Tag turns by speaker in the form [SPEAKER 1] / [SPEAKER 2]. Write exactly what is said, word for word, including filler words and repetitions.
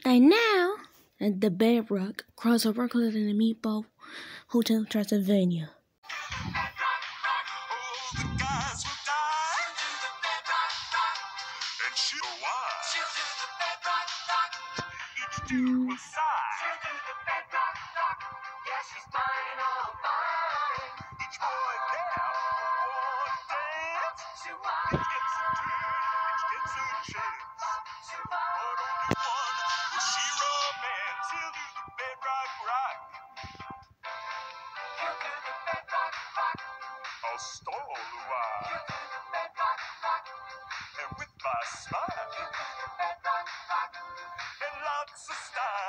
[SPEAKER 1] And now, at the Bedrock crossover closer than the Meatball Hotel Transylvania. Mm.
[SPEAKER 2] I'll stole Luai. And with my smile and lots of style.